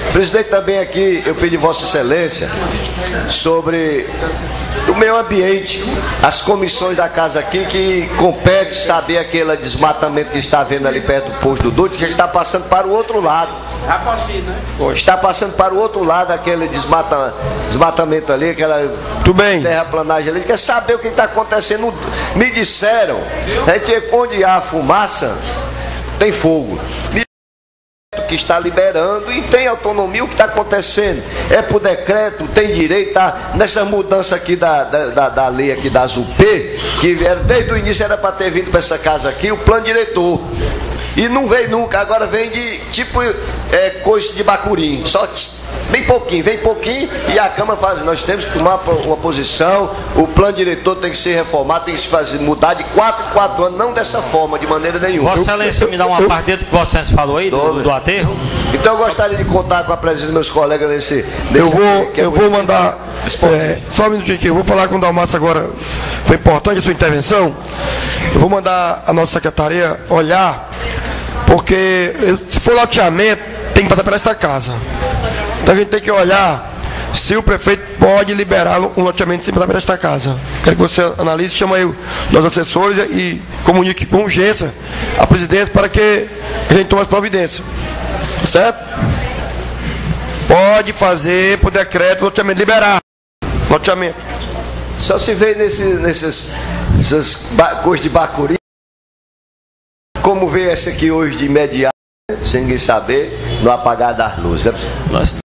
Presidente, também aqui eu pedi Vossa Excelência sobre o meio ambiente, as comissões da casa aqui que compete saber aquele desmatamento que está havendo ali perto do posto do Duque, que está passando para o outro lado. Está passando para o outro lado aquele desmatamento ali, aquela terraplanagem ali. Quer saber o que está acontecendo? Me disseram que onde há fumaça tem fogo. Que está liberando e tem autonomia. O que está acontecendo é por decreto, tem direito nessa mudança aqui da lei aqui da ASUP, que era, desde o início era para ter vindo para essa casa aqui o plano diretor e não veio nunca. Agora vem de tipo coisa de bacurim, só vem pouquinho e a Câmara faz. Nós temos que tomar uma posição. O plano diretor tem que ser reformado, tem que se fazer, mudar de 4 em 4 anos, não dessa forma, de maneira nenhuma. Vossa Excelência, me dá uma parte dentro que Vossa Excelência falou aí do aterro. Então eu gostaria de contar com a presença dos meus colegas nesse eu vou mandar só um minutinho aqui, eu vou falar com o Dalmacio agora. Foi importante a sua intervenção. Eu vou mandar a nossa secretaria olhar, porque se for loteamento tem que passar por essa casa. Então a gente tem que olhar se o prefeito pode liberar um loteamento sem passar por esta casa. Quero que você analise, chama aí os assessores e comunique com urgência a presidência para que a gente tome as providências. Certo? Pode fazer por decreto o loteamento, liberar loteamento. Só se vê nessas coisas de bacuri, como vê essa aqui hoje de imediato, sem ninguém saber, no apagar das luzes.